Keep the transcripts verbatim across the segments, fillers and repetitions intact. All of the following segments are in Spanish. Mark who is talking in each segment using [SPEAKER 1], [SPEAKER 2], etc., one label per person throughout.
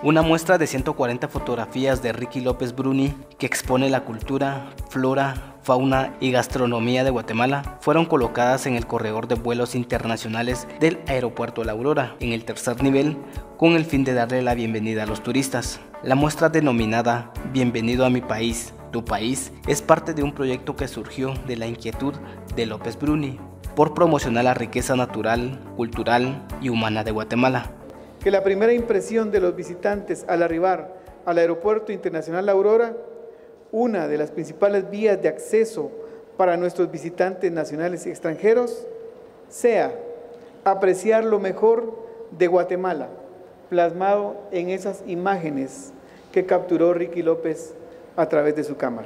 [SPEAKER 1] Una muestra de ciento cuarenta fotografías de Ricky López Bruni que expone la cultura, flora, fauna y gastronomía de Guatemala fueron colocadas en el corredor de vuelos internacionales del Aeropuerto La Aurora, en el tercer nivel, con el fin de darle la bienvenida a los turistas. La muestra denominada Bienvenido a mi país, tu país, es parte de un proyecto que surgió de la inquietud de López Bruni por promocionar la riqueza natural, cultural y humana de Guatemala.
[SPEAKER 2] Que la primera impresión de los visitantes al arribar al Aeropuerto Internacional La Aurora, una de las principales vías de acceso para nuestros visitantes nacionales y extranjeros, sea apreciar lo mejor de Guatemala, plasmado en esas imágenes que capturó Ricky López a través de su cámara.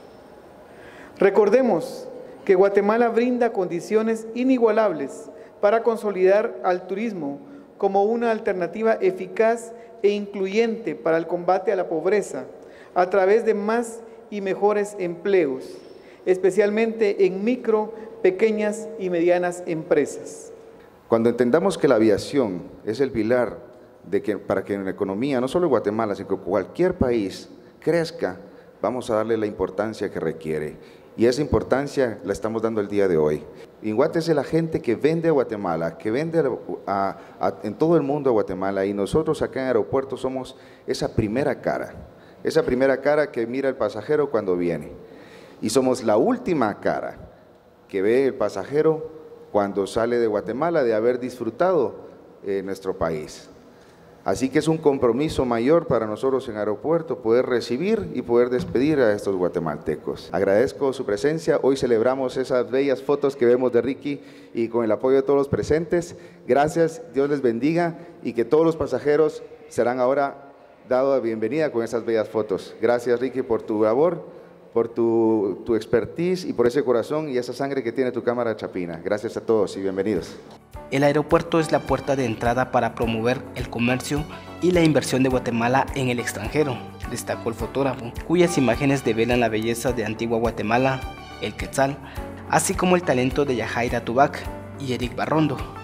[SPEAKER 2] Recordemos que Guatemala brinda condiciones inigualables para consolidar al turismo como una alternativa eficaz e incluyente para el combate a la pobreza a través de más y mejores empleos, especialmente en micro, pequeñas y medianas empresas.
[SPEAKER 3] Cuando entendamos que la aviación es el pilar de que, para que en la economía, no solo Guatemala, sino que cualquier país crezca, vamos a darle la importancia que requiere. Y esa importancia la estamos dando el día de hoy. Inguate es la gente que vende a Guatemala, que vende a, a, en todo el mundo a Guatemala, y nosotros acá en Aeropuerto somos esa primera cara, esa primera cara que mira el pasajero cuando viene. Y somos la última cara que ve el pasajero cuando sale de Guatemala de haber disfrutado eh, nuestro país. Así que es un compromiso mayor para nosotros en Aeropuerto poder recibir y poder despedir a estos guatemaltecos. Agradezco su presencia, hoy celebramos esas bellas fotos que vemos de Ricky y con el apoyo de todos los presentes. Gracias, Dios les bendiga y que todos los pasajeros serán ahora dados la bienvenida con esas bellas fotos. Gracias, Ricky, por tu labor, por tu, tu expertise y por ese corazón y esa sangre que tiene tu cámara chapina. Gracias a todos y bienvenidos.
[SPEAKER 1] El aeropuerto es la puerta de entrada para promover el comercio y la inversión de Guatemala en el extranjero, destacó el fotógrafo, cuyas imágenes develan la belleza de Antigua Guatemala, el Quetzal, así como el talento de Yajaira Tubac y Eric Barrondo.